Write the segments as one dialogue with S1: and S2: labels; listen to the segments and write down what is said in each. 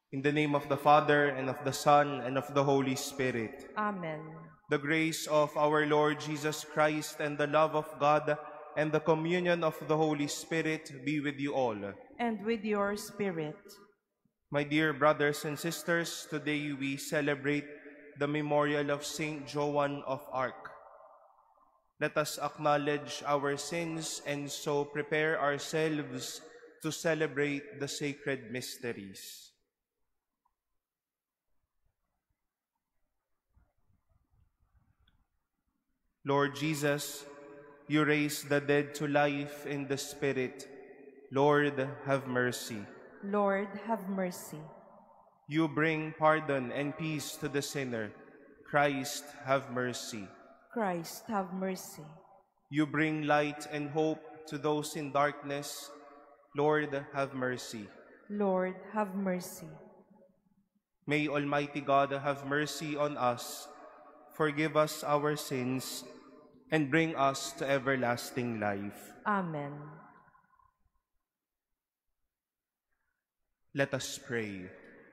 S1: In the name of the Father, and of the Son, and of the Holy Spirit.
S2: Amen.
S1: The grace of our Lord Jesus Christ, and the love of God, and the communion of the Holy Spirit be with you all.
S2: And with your spirit.
S1: My dear brothers and sisters, today we celebrate the memorial of Saint Joan of Arc. Let us acknowledge our sins and so prepare ourselves to celebrate the sacred mysteries. Lord Jesus, you raise the dead to life in the Spirit. Lord, have mercy.
S2: Lord, have mercy.
S1: You bring pardon and peace to the sinner. Christ, have mercy.
S2: Christ, have mercy.
S1: You bring light and hope to those in darkness. Lord, have mercy.
S2: Lord, have mercy.
S1: May Almighty God have mercy on us, forgive us our sins, and bring us to everlasting life.
S2: Amen.
S1: Let us pray.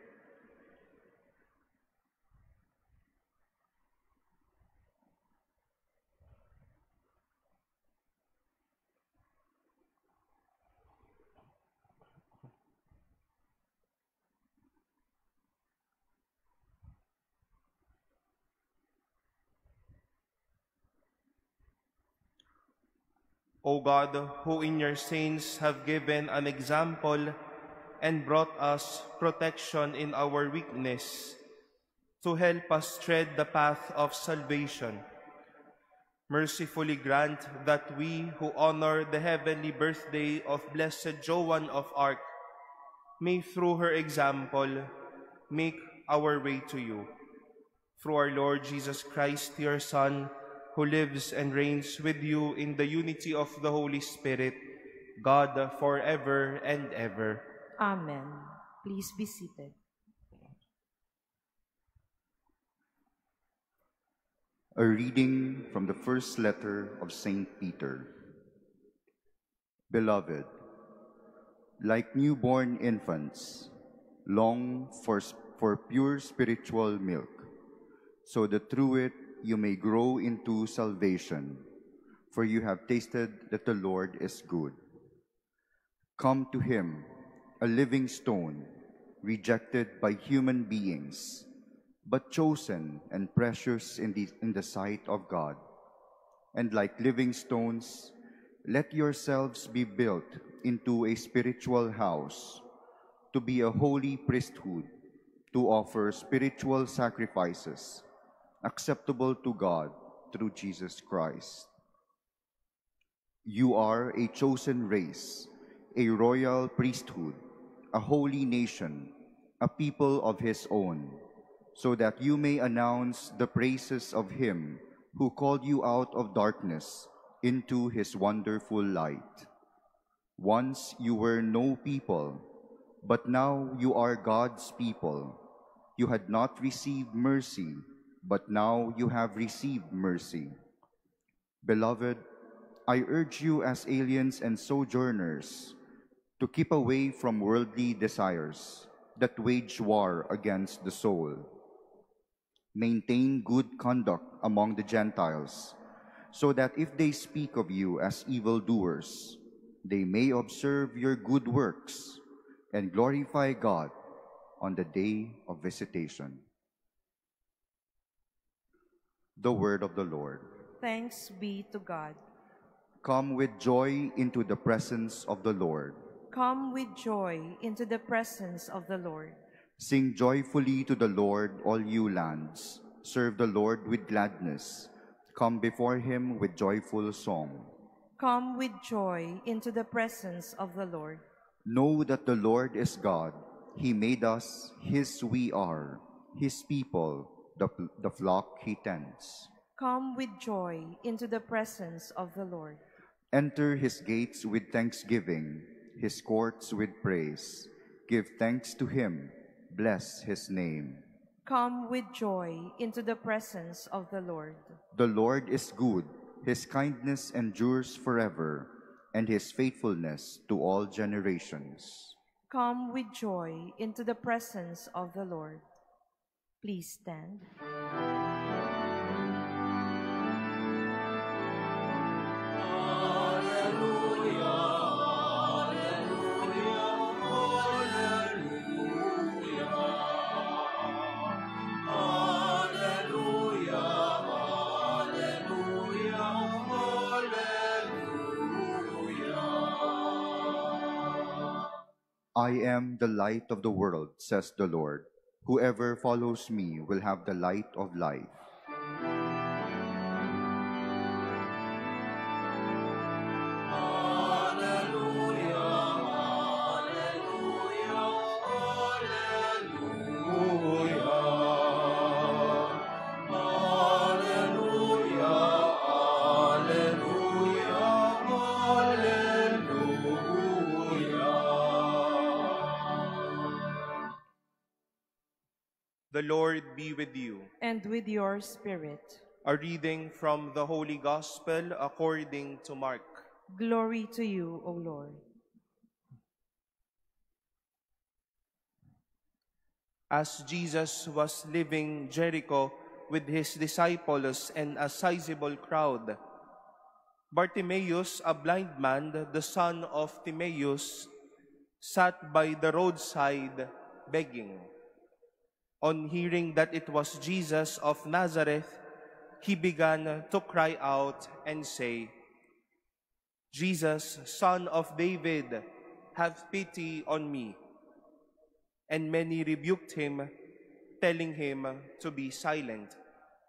S1: O God, who in your saints have given an example and brought us protection in our weakness, to help us tread the path of salvation, mercifully grant that we who honor the heavenly birthday of Blessed Joan of Arc may through her example make our way to you. Through our Lord Jesus Christ, your Son, who lives and reigns with you in the unity of the Holy Spirit, God forever and ever.
S2: Amen. Please be seated.
S3: A reading from the first letter of St. Peter. Beloved, like newborn infants, long for pure spiritual milk, so that through it you may grow into salvation, for you have tasted that the Lord is good. Come to him, a living stone, rejected by human beings, but chosen and precious in the sight of God. And like living stones, let yourselves be built into a spiritual house, to be a holy priesthood, to offer spiritual sacrifices, acceptable to God through Jesus Christ. You are a chosen race, a royal priesthood, a holy nation, a people of his own, so that you may announce the praises of him who called you out of darkness into his wonderful light. Once you were no people, but now you are God's people. You had not received mercy, but now you have received mercy. Beloved, I urge you as aliens and sojourners to keep away from worldly desires that wage war against the soul. Maintain good conduct among the Gentiles, so that if they speak of you as evildoers, they may observe your good works and glorify God on the day of visitation. The word of the Lord.
S2: Thanks be to God.
S3: Come with joy into the presence of the Lord.
S2: Come with joy into the presence of the Lord.
S3: Sing joyfully to the Lord, all you lands. Serve the Lord with gladness. Come before him with joyful song.
S2: Come with joy into the presence of the Lord.
S3: Know that the Lord is God. He made us, his we are, his people, the flock he tends.
S2: Come with joy into the presence of the Lord.
S3: Enter his gates with thanksgiving, his courts with praise. Give thanks to him, bless his name.
S2: Come with joy into the presence of the Lord.
S3: The Lord is good, his kindness endures forever, and his faithfulness to all generations.
S2: Come with joy into the presence of the Lord. Please stand.
S3: I am the light of the world, says the Lord. Whoever follows me will have the light of life.
S1: The Lord be with you.
S2: And with your spirit.
S1: A reading from the Holy Gospel according to Mark.
S2: Glory to you, O Lord.
S1: As Jesus was leaving Jericho with his disciples and a sizable crowd, Bartimaeus, a blind man, the son of Timaeus, sat by the roadside begging. On hearing that it was Jesus of Nazareth, he began to cry out and say, "Jesus, Son of David, have pity on me." And many rebuked him, telling him to be silent.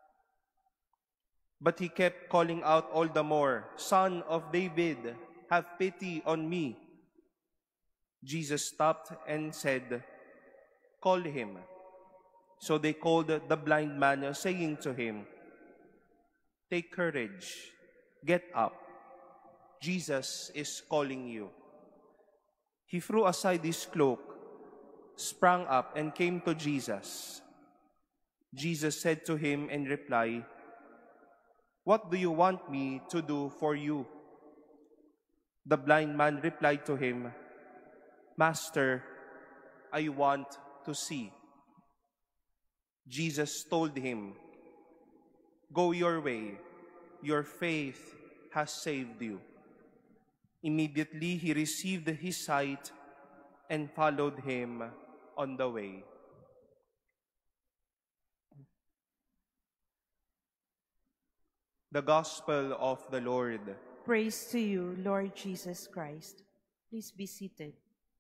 S1: But he kept calling out all the more, "Son of David, have pity on me." Jesus stopped and said, "Call him." So they called the blind man, saying to him, "Take courage, get up. Jesus is calling you." He threw aside his cloak, sprang up, and came to Jesus. Jesus said to him in reply, "What do you want me to do for you?" The blind man replied to him, "Master, I want to see." Jesus told him, "Go your way, your faith has saved you." Immediately he received his sight and followed him on the way. The Gospel of the Lord.
S2: Praise to you, Lord Jesus Christ. Please be seated.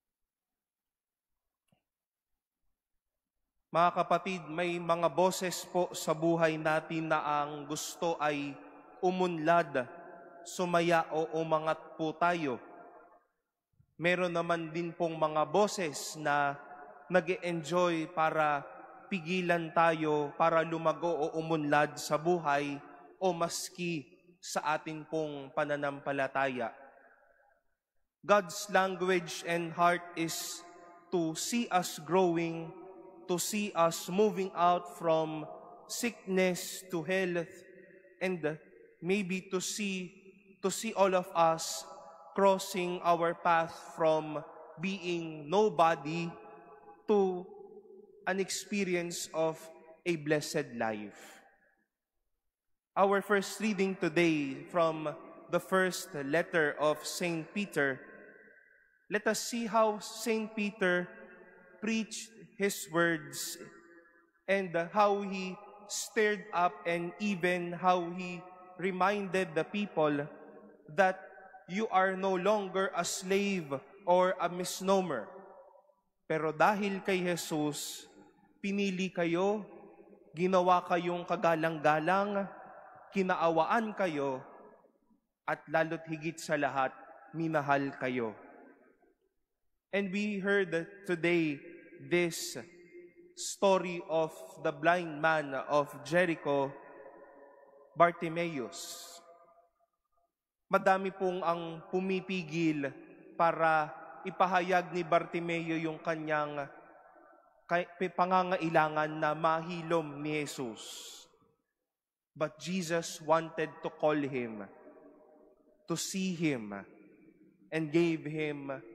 S1: Mga kapatid, may mga boses po sa buhay natin na ang gusto ay umunlad, sumaya o umangat po tayo. Meron naman din pong mga boses na nag-e-enjoy para pigilan tayo, para lumago o umunlad sa buhay o maski sa atin pong pananampalataya. God's language and heart is to see us growing, to see us moving out from sickness to health, and maybe to see all of us crossing our path from being nobody to an experience of a blessed life. Our first reading today from the first letter of St. Peter, let us see how St. Peter preached his words and how he stirred up and even how he reminded the people that you are no longer a slave or a misnomer. Pero dahil kay Jesus, pinili kayo, ginawa kayong kagalang-galang, kinaawaan kayo, at lalo't higit sa lahat, minahal kayo. And we heard today this story of the blind man of Jericho, Bartimaeus. Madami pong ang pumipigil para ipahayag ni Bartimeo yung kanyang pangangailangan na mahilom ni Jesus. But Jesus wanted to call him, to see him, and gave him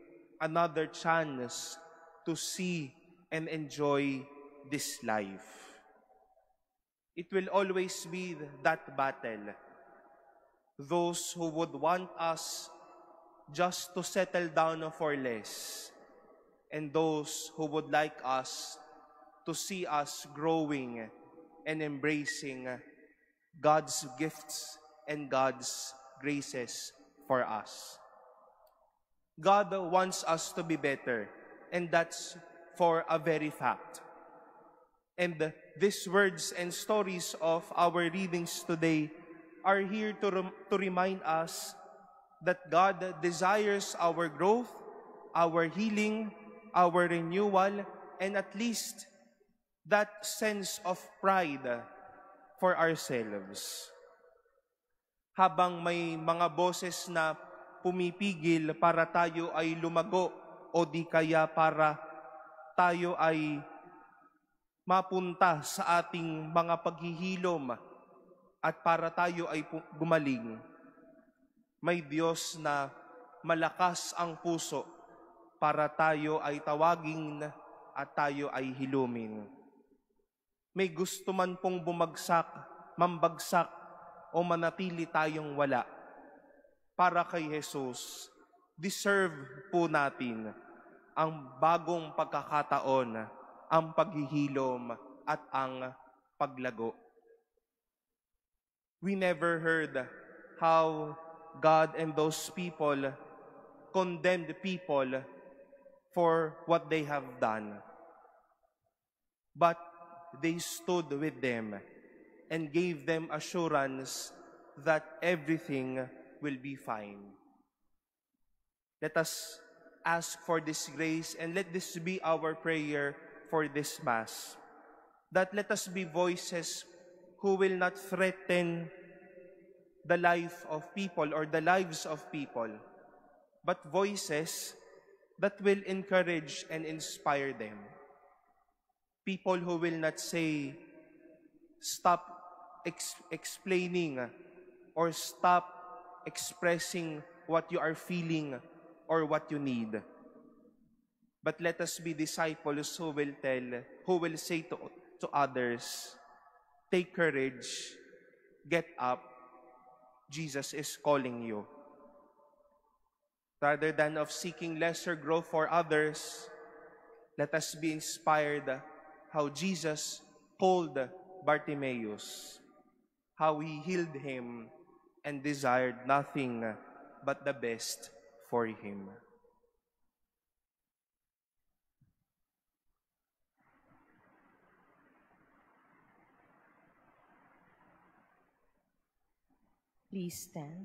S1: another chance to see and enjoy this life. It will always be that battle. Those who would want us just to settle down for less, and those who would like us to see us growing and embracing God's gifts and God's graces for us. God wants us to be better, and that's for a very fact. And these words and stories of our readings today are here to remind us that God desires our growth, our healing, our renewal, and at least that sense of pride for ourselves. Habang may mga boses na pumipigil para tayo ay lumago o di kaya para tayo ay mapunta sa ating mga paghihilom at para tayo ay gumaling, may Diyos na malakas ang puso para tayo ay tawagin at tayo ay hilumin. May gusto man pong bumagsak, mambagsak, o manatili tayong wala, para kay Jesus, deserve po natin ang bagong pagkakataon, ang paghihilom at ang paglago. We never heard how God and those people condemned people for what they have done. But they stood with them and gave them assurance that everything will be fine. Let us ask for this grace, and let this be our prayer for this Mass. That let us be voices who will not threaten the life of people or the lives of people, but voices that will encourage and inspire them. People who will not say, stop explaining or stop expressing what you are feeling or what you need. But let us be disciples who will say to others, take courage, get up, Jesus is calling you. Rather than of seeking lesser growth for others, let us be inspired how Jesus called Bartimaeus, how he healed him and desired nothing but the best for him.
S2: Please stand.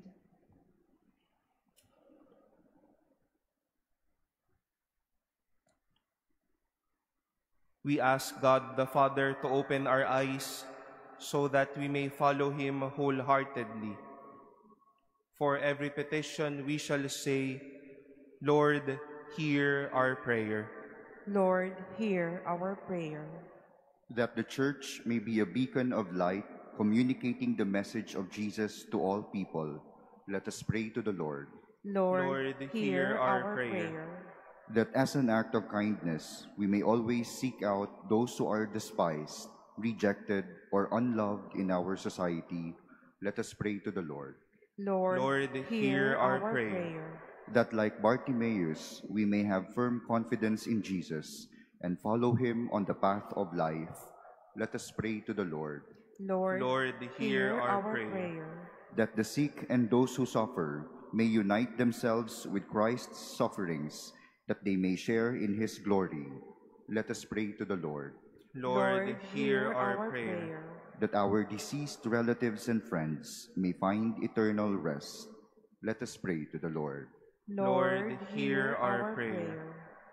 S1: We ask God the Father to open our eyes so that we may follow him wholeheartedly. For every petition we shall say, Lord, hear our prayer.
S2: Lord, hear our prayer.
S3: That the Church may be a beacon of light, communicating the message of Jesus to all people, let us pray to the Lord.
S2: Lord, hear our prayer.
S3: That as an act of kindness, we may always seek out those who are despised, rejected, or unloved in our society, let us pray to the Lord.
S2: Lord, hear our prayer.
S3: That like Bartimaeus, we may have firm confidence in Jesus and follow him on the path of life, let us pray to the Lord.
S2: Lord, hear our prayer.
S3: That the sick and those who suffer may unite themselves with Christ's sufferings, that they may share in his glory. Let us pray to the Lord.
S1: Lord, hear our prayer.
S3: That our deceased relatives and friends may find eternal rest. Let us pray to the Lord.
S2: Lord, hear our prayer.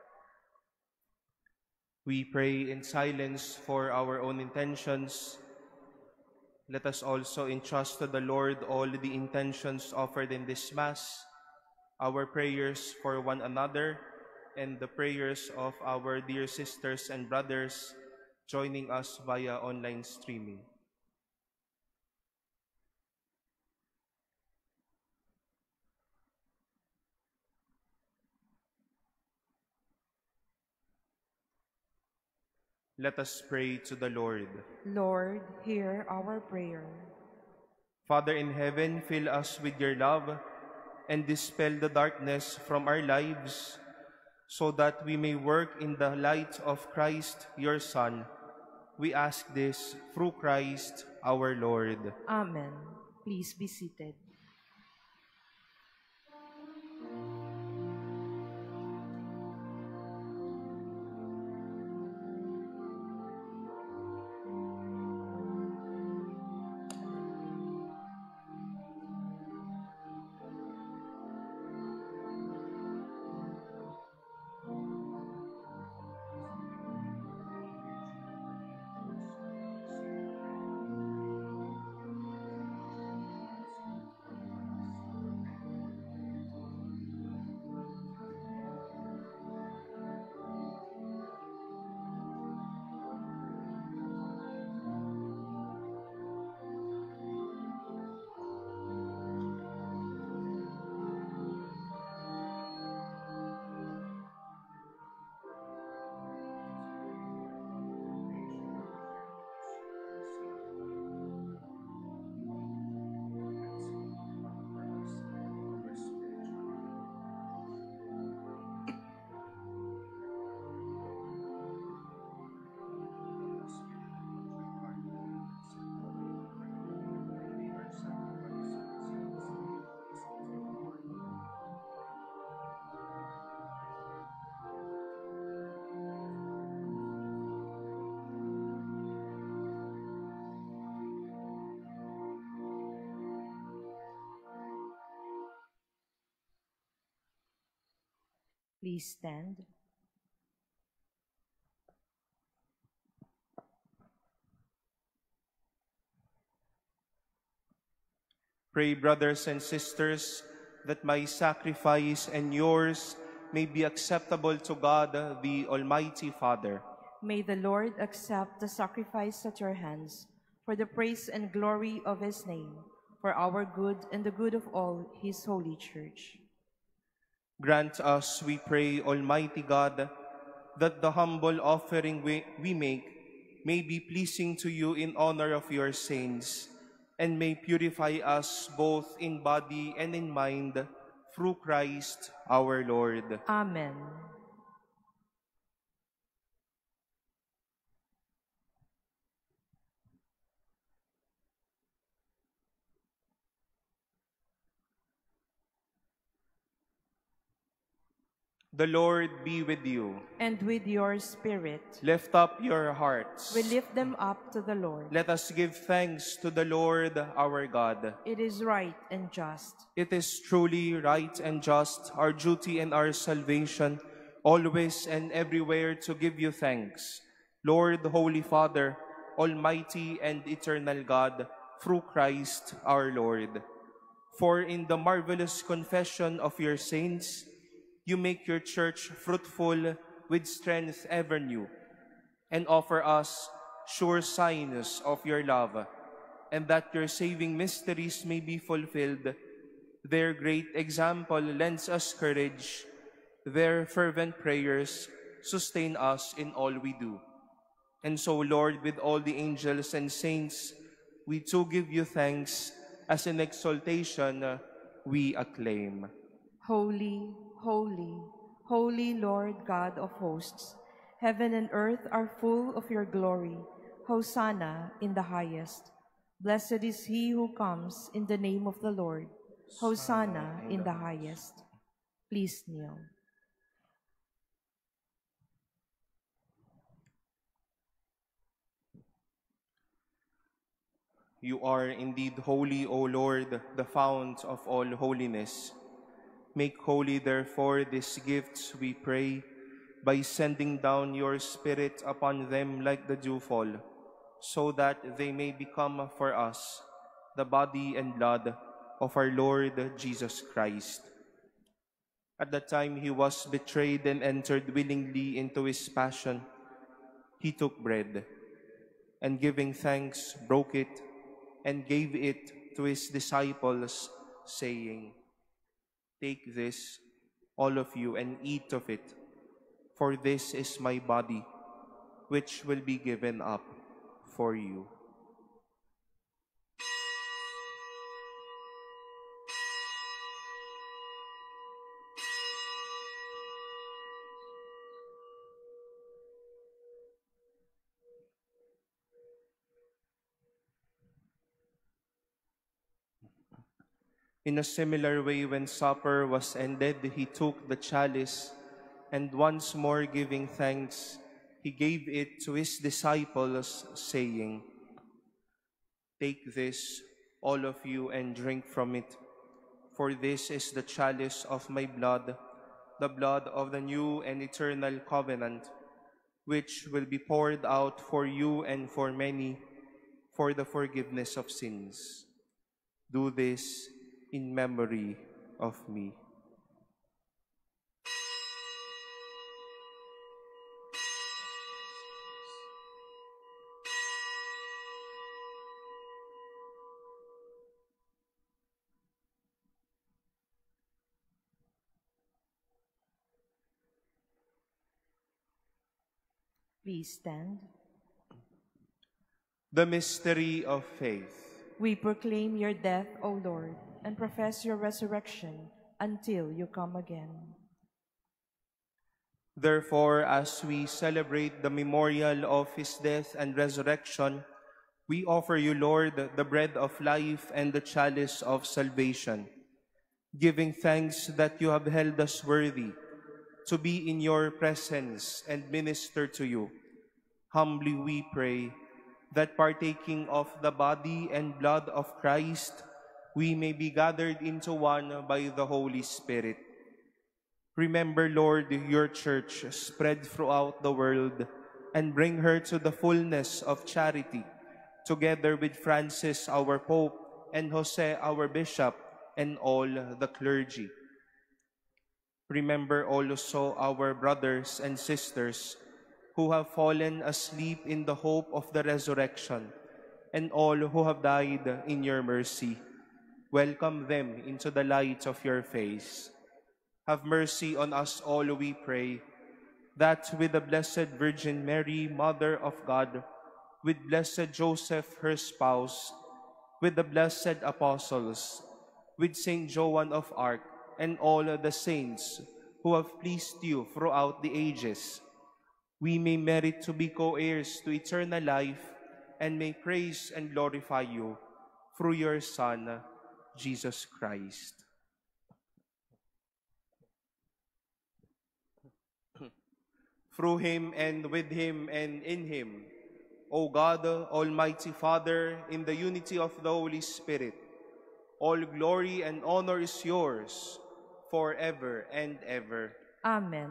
S1: We pray in silence for our own intentions. Let us also entrust to the Lord all the intentions offered in this Mass, our prayers for one another, and the prayers of our dear sisters and brothers joining us via online streaming. Let us pray to the Lord.
S2: Lord, hear our prayer.
S1: Father in heaven, fill us with your love and dispel the darkness from our lives, so that we may work in the light of Christ, your Son. We ask this through Christ our Lord.
S2: Amen. Please be seated. Please stand.
S1: Pray, brothers and sisters, that my sacrifice and yours may be acceptable to God, the Almighty Father.
S2: May the Lord accept the sacrifice at your hands for the praise and glory of his name, for our good and the good of all his holy church.
S1: Grant us, we pray, Almighty God, that the humble offering we make may be pleasing to you in honor of your saints, and may purify us both in body and in mind, through Christ our Lord.
S2: Amen.
S1: The Lord be with you.
S2: And with your spirit,
S1: Lift up your hearts.
S2: we lift them up to the Lord.
S1: Let us give thanks to the Lord our God.
S2: It is right and just.
S1: It is truly right and just, our duty and our salvation, always and everywhere to give you thanks, Lord, Holy Father, Almighty and eternal God, through Christ our Lord. For in the marvelous confession of your saints, you make your church fruitful with strength ever new, and offer us sure signs of your love, and that your saving mysteries may be fulfilled. Their great example lends us courage. Their fervent prayers sustain us in all we do. And so, Lord, with all the angels and saints, we too give you thanks, as in exaltation we acclaim.
S2: Holy, holy, holy Lord God of hosts, heaven and earth are full of your glory. Hosanna in the highest. Blessed is he who comes in the name of the Lord. Hosanna in the highest. Please kneel.
S1: You are indeed holy, O Lord, the fount of all holiness. Make holy, therefore, these gifts, we pray, by sending down your Spirit upon them like the dewfall, so that they may become for us the body and blood of our Lord Jesus Christ. At the time he was betrayed and entered willingly into his passion, he took bread, and giving thanks, broke it, and gave it to his disciples, saying, "Take this, all of you, and eat of it, for this is my body, which will be given up for you. In a similar way, when supper was ended, he took the chalice, and once more giving thanks, he gave it to his disciples, saying, "Take this, all of you, and drink from it, for this is the chalice of my blood, the blood of the new and eternal covenant, which will be poured out for you and for many for the forgiveness of sins. Do this in memory of me."
S2: Please stand.
S1: The mystery of faith.
S2: We proclaim your death, O Lord, and profess your resurrection until you come again.
S1: Therefore, as we celebrate the memorial of his death and resurrection, we offer you, Lord, the bread of life and the chalice of salvation, giving thanks that you have held us worthy to be in your presence and minister to you. Humbly we pray that partaking of the body and blood of Christ, we may be gathered into one by the Holy Spirit. Remember, Lord, your church spread throughout the world and bring her to the fullness of charity, together with Francis, our Pope, and Jose, our Bishop, and all the clergy. Remember also our brothers and sisters who have fallen asleep in the hope of the resurrection, and all who have died in your mercy. Welcome them into the light of your face. Have mercy on us all, we pray, that with the Blessed Virgin Mary, Mother of God, with Blessed Joseph, her spouse, with the blessed apostles, with Saint Joan of Arc, and all the saints who have pleased you throughout the ages, we may merit to be co-heirs to eternal life and may praise and glorify you through your Son, Jesus Christ. Through him and with him and in him, O God, Almighty Father, in the unity of the Holy Spirit, all glory and honor is yours forever and ever.
S2: Amen.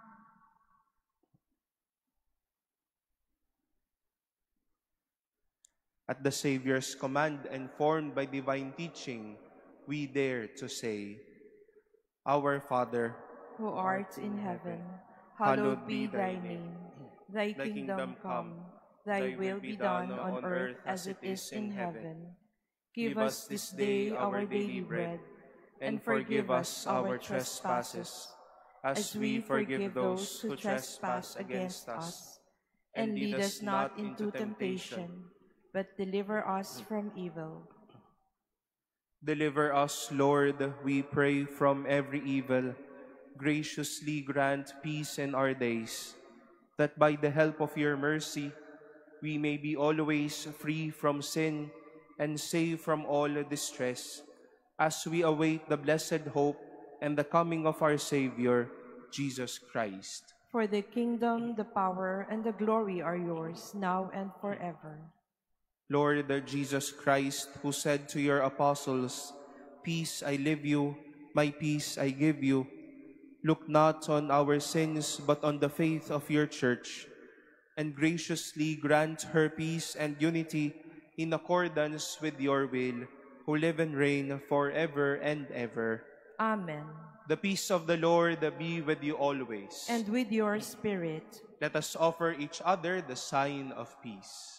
S1: At the Savior's command and formed by divine teaching, we dare to say, Our Father,
S2: Who art in heaven, hallowed be thy name. Thy kingdom come, thy will be done on earth as it is in heaven. Give us this day our daily bread, and forgive us our trespasses, as we forgive those who trespass against us. And lead us not into temptation, but deliver us from evil.
S1: Deliver us, Lord, we pray, from every evil. Graciously grant peace in our days, that by the help of your mercy, we may be always free from sin and safe from all distress, as we await the blessed hope and the coming of our Savior, Jesus Christ.
S2: For the kingdom, the power, and the glory are yours, now and forever.
S1: Lord Jesus Christ, who said to your apostles, "Peace I leave you, my peace I give you," look not on our sins, but on the faith of your church, and graciously grant her peace and unity in accordance with your will, who live and reign forever and ever.
S2: Amen.
S1: The peace of the Lord be with you always.
S2: And with your spirit.
S1: Let us offer each other the sign of peace.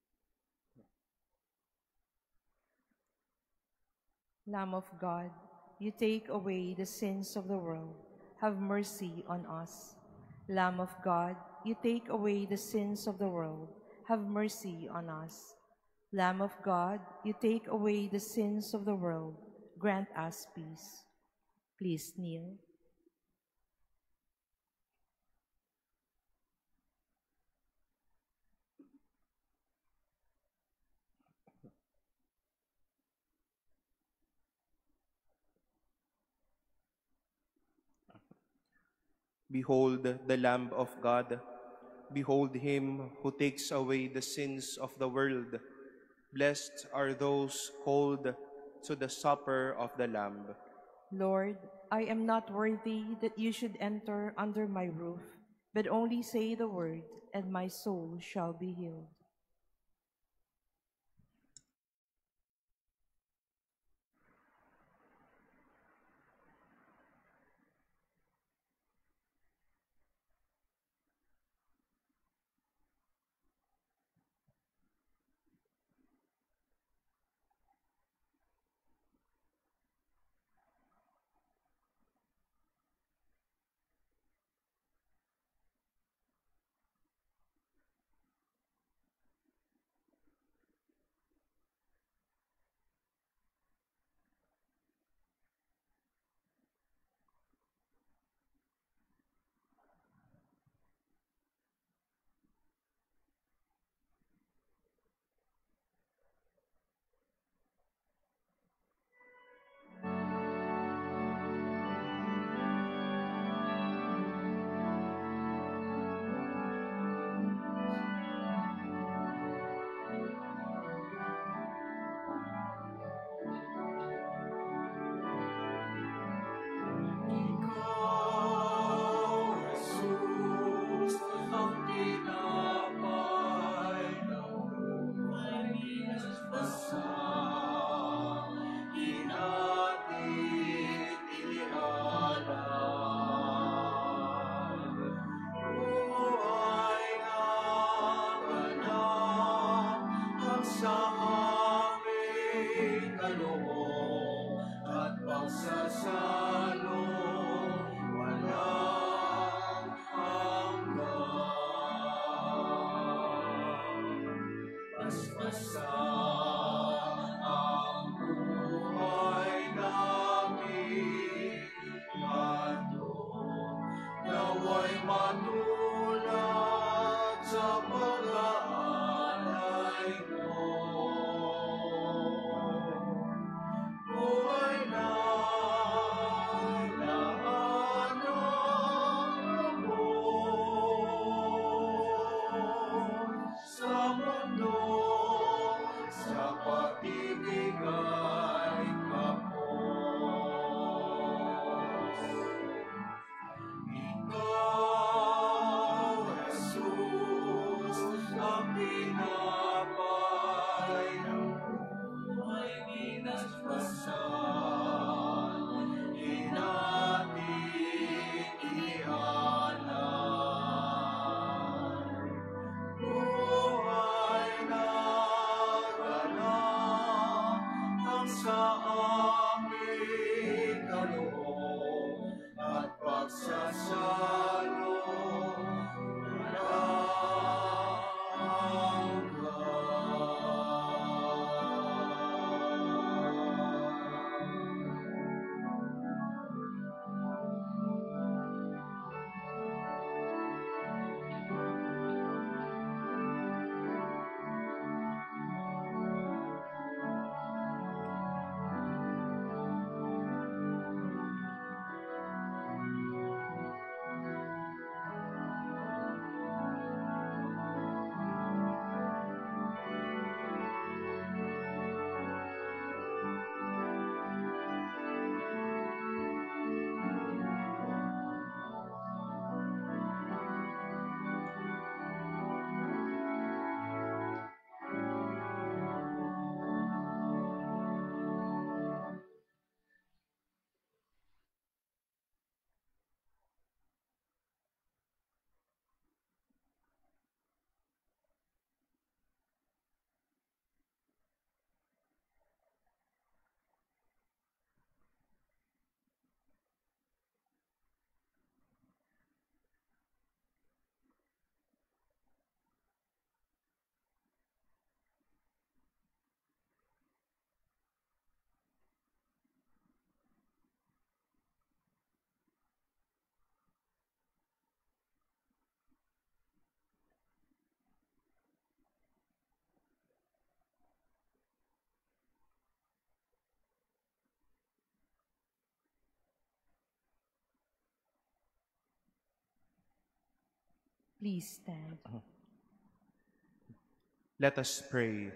S2: Lamb of God, you take away the sins of the world, have mercy on us. Lamb of God, you take away the sins of the world, have mercy on us. Lamb of God, you take away the sins of the world, grant us peace. Please kneel.
S1: Behold the Lamb of God. Behold him who takes away the sins of the world. Blessed are those called to the supper of the Lamb.
S2: Lord, I am not worthy that you should enter under my roof, but only say the word, and my soul shall be healed. Please stand.
S1: Let us pray.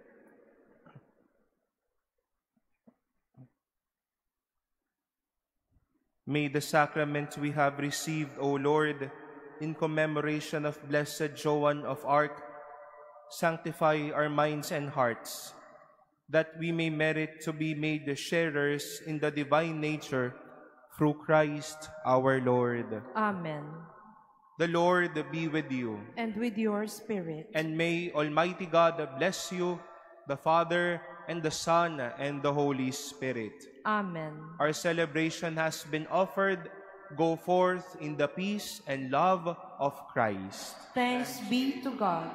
S1: May the sacraments we have received, O Lord, in commemoration of Blessed Joan of Arc, sanctify our minds and hearts, that we may merit to be made the sharers in the divine nature through Christ our Lord.
S2: Amen.
S1: The Lord be with you.
S2: And with your spirit.
S1: And may Almighty God bless you, the Father, and the Son, and the Holy Spirit.
S2: Amen.
S1: Our celebration has been offered. Go forth in the peace and love of Christ.
S2: Thanks be to God.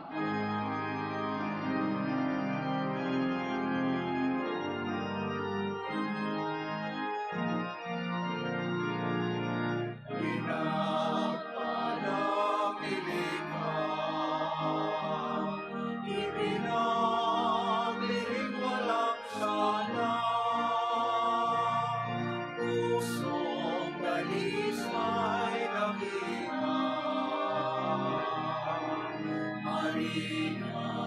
S4: Marina